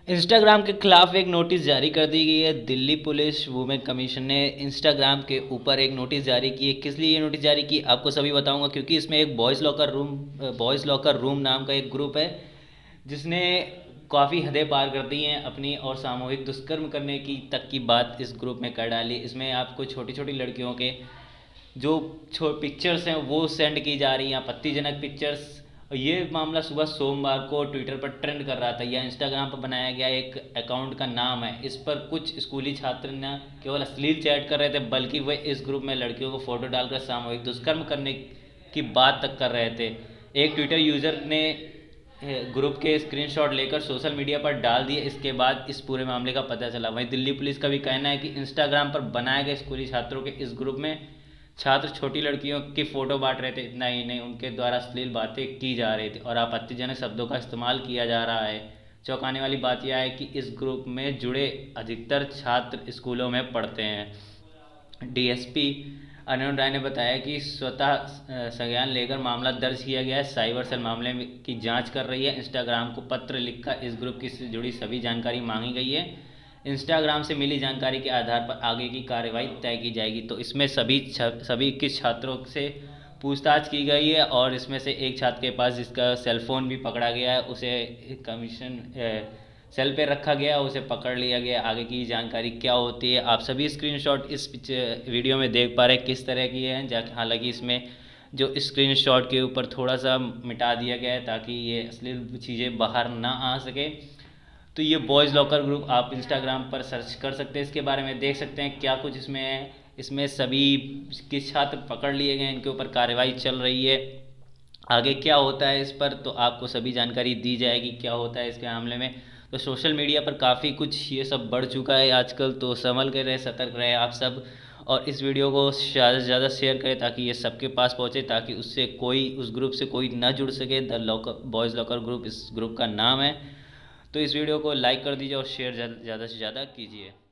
Instagram के खिलाफ एक नोटिस जारी कर दी गई है। दिल्ली पुलिस वुमेन कमीशन ने इंस्टाग्राम के ऊपर एक नोटिस जारी की है। किस लिए ये नोटिस जारी की आपको सभी बताऊंगा, क्योंकि इसमें एक बॉयज़ लॉकर रूम नाम का एक ग्रुप है जिसने काफ़ी हदें पार कर दी हैं अपनी, और सामूहिक दुष्कर्म करने की तक की बात इस ग्रुप में कर डाली। इसमें आपको छोटी छोटी लड़कियों के जो पिक्चर्स हैं वो सेंड की जा रही हैं, आपत्तिजनक पिक्चर्स। ये मामला सुबह सोमवार को ट्विटर पर ट्रेंड कर रहा था। यह इंस्टाग्राम पर बनाया गया एक अकाउंट का नाम है। इस पर कुछ स्कूली छात्र न केवल अश्लील चैट कर रहे थे, बल्कि वे इस ग्रुप में लड़कियों को फोटो डालकर सामूहिक दुष्कर्म करने की बात तक कर रहे थे। एक ट्विटर यूज़र ने ग्रुप के स्क्रीनशॉट लेकर सोशल मीडिया पर डाल दिए। इसके बाद इस पूरे मामले का पता चला। वहीं दिल्ली पुलिस का भी कहना है कि इंस्टाग्राम पर बनाए गए स्कूली छात्रों के इस ग्रुप में छात्र छोटी लड़कियों की फ़ोटो बांट रहे थे। इतना ही नहीं, उनके द्वारा अश्लील बातें की जा रही थी और आपत्तिजनक शब्दों का इस्तेमाल किया जा रहा है। चौंकाने वाली बात यह है कि इस ग्रुप में जुड़े अधिकतर छात्र स्कूलों में पढ़ते हैं। डीएसपी अनिल राय ने बताया कि स्वतः संज्ञान लेकर मामला दर्ज किया गया है। साइबर सेल मामले की जांच कर रही है। इंस्टाग्राम को पत्र लिखकर इस ग्रुप की से जुड़ी सभी जानकारी मांगी गई है। इंस्टाग्राम से मिली जानकारी के आधार पर आगे की कार्रवाई तय की जाएगी। तो इसमें सभी 21 छात्रों से पूछताछ की गई है, और इसमें से एक छात्र के पास जिसका सेलफोन भी पकड़ा गया है, उसे कमीशन सेल पे रखा गया, उसे पकड़ लिया गया। आगे की जानकारी क्या होती है, आप सभी स्क्रीनशॉट इस वीडियो में देख पा रहे हैं किस तरह की है। हालांकि इसमें जो स्क्रीनशॉट के ऊपर थोड़ा सा मिटा दिया गया है ताकि ये अश्लील चीज़ें बाहर ना आ सके। तो ये बॉयज़ लॉकर ग्रुप आप इंस्टाग्राम पर सर्च कर सकते हैं, इसके बारे में देख सकते हैं क्या कुछ इसमें है। इसमें सभी किस छात्र पकड़ लिए गए, इनके ऊपर कार्रवाई चल रही है। आगे क्या होता है इस पर तो आपको सभी जानकारी दी जाएगी क्या होता है इसके मामले में। तो सोशल मीडिया पर काफ़ी कुछ ये सब बढ़ चुका है आजकल, तो संभल के रहे, सतर्क रहे आप सब। और इस वीडियो को ज़्यादा से ज़्यादा शेयर करें ताकि ये सबके पास पहुँचे, ताकि उससे कोई उस ग्रुप से कोई ना जुड़ सके। बॉयज़ लॉकर ग्रुप इस ग्रुप का नाम है। तो इस वीडियो को लाइक कर दीजिए और शेयर ज़्यादा से ज़्यादा कीजिए।